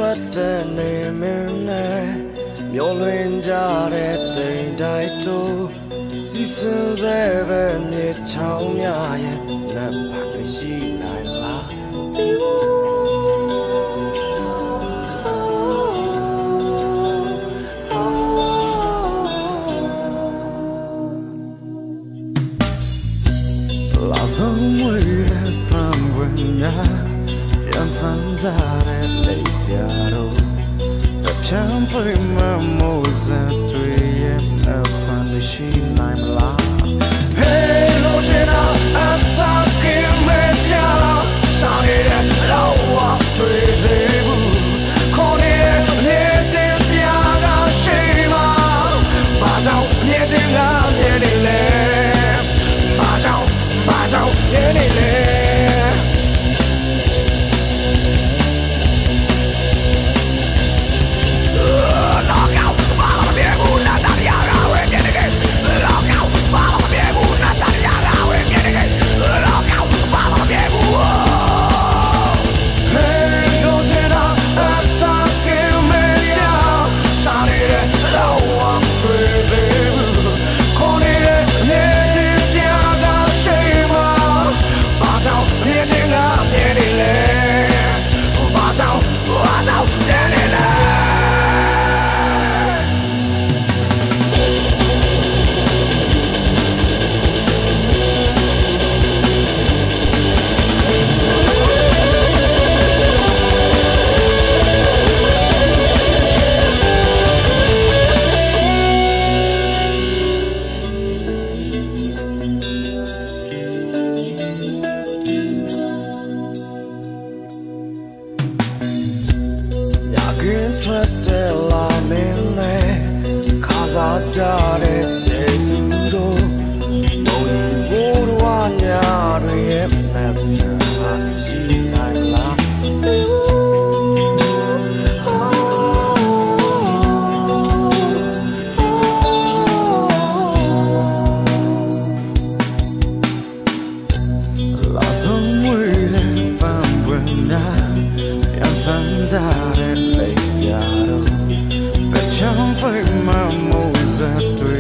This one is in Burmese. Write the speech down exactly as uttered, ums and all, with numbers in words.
ထွက်တဲ့နေမင်းနဲ့မျောလွင်ကြတဲ့တိမ်တိုက်တို့စီစဉ်စေပဲမြေချောင်းများရဲ့နတ်ဘာကရှိနိုင်လား老松为了盼温暖远方在的泪呀都不想被麻木在对眼那烦的心来不啦嘿路见到阿达给没掉上你的老我对对不可你的年纪掉到谁吗马上年纪啊年龄嘞马上马上年龄嘞ထွက်တဲ့လာမင်းနဲ့ခါစားကြတဲ့ကျေးဇူးတို့ဘုံရင်ဘိုးတော်ညာတွေရဲ့မက်ပြန်ဟာရှိနိုင်လားလာဆုံးဝေးတဲ့ပန်းပွင့်နာပြန်ဖန်ကြတဲ့လေ呀，都别强飞马木子对。